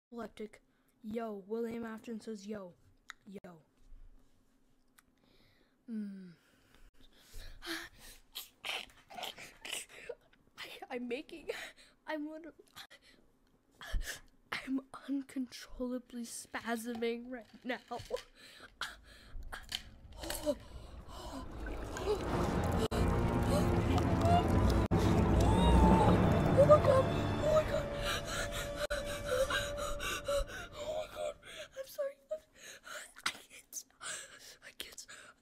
epileptic. Yo, William Afton says yo. Yo. I'm uncontrollably spasming right now. Oh my god! Oh my god! Oh my god! I'm sorry. I can't.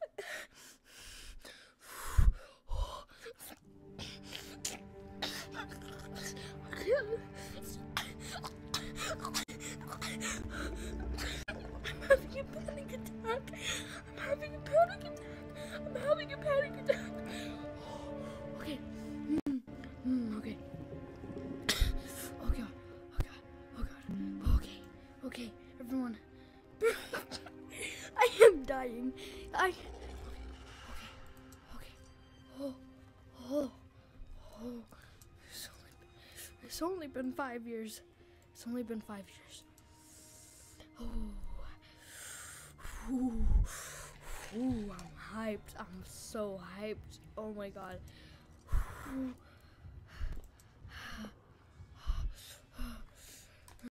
I'm having a panic attack. Okay. Okay. Oh god. Okay, everyone. I am dying. Okay. Oh. It's only been 5 years. I'm hyped. I'm so hyped. Oh my god.